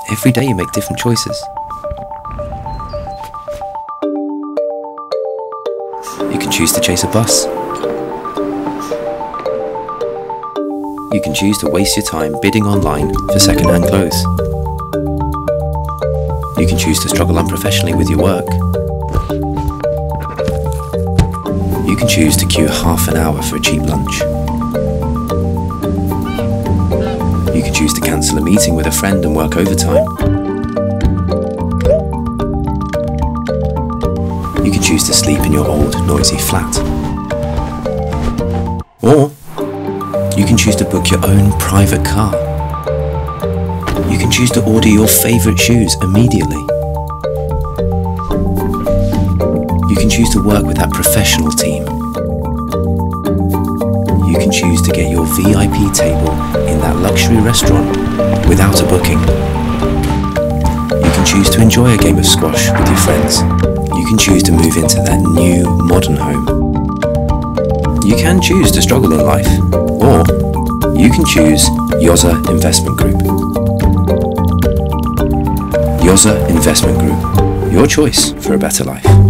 Every day you make different choices. You can choose to chase a bus. You can choose to waste your time bidding online for second-hand clothes. You can choose to struggle unprofessionally with your work. You can choose to queue half an hour for a cheap lunch. You can choose to cancel a meeting with a friend and work overtime. You can choose to sleep in your old, noisy flat. Or you can choose to book your own private car. You can choose to order your favourite shoes immediately. You can choose to work with that professional team. You can choose to get your VIP table in that luxury restaurant without a booking. You can choose to enjoy a game of squash with your friends. You can choose to move into that new, modern home. You can choose to struggle in life, or you can choose Yoze Investment Group. Yoze Investment Group, your choice for a better life.